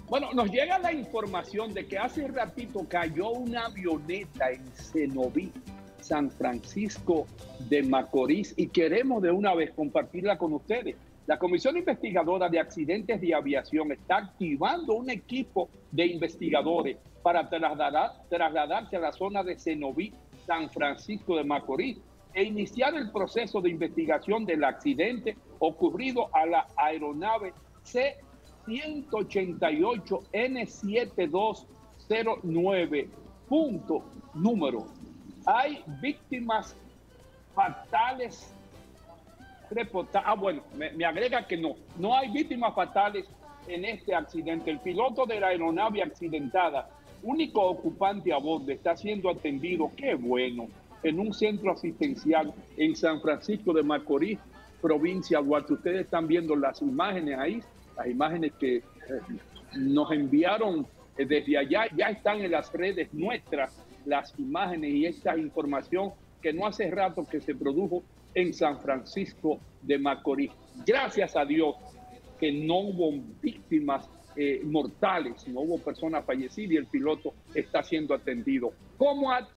Bueno, nos llega la información de que hace ratito cayó una avioneta en Cenoví, San Francisco de Macorís, y queremos de una vez compartirla con ustedes. La Comisión Investigadora de Accidentes de Aviación está activando un equipo de investigadores para trasladarse a la zona de Cenoví, San Francisco de Macorís, e iniciar el proceso de investigación del accidente ocurrido a la aeronave C-188 N7209. Número. Hay víctimas fatales reportadas. Bueno, me agrega que no hay víctimas fatales en este accidente. El piloto de la aeronave accidentada, único ocupante a bordo, está siendo atendido, qué bueno, en un centro asistencial en San Francisco de Macorís, provincia de Duarte. Ustedes están viendo las imágenes ahí, las imágenes que nos enviaron desde allá, ya están en las redes nuestras, las imágenes y esta información que no hace rato que se produjo en San Francisco de Macorís. Gracias a Dios que no hubo víctimas mortales, no hubo personas fallecidas y el piloto está siendo atendido. ¿Cómo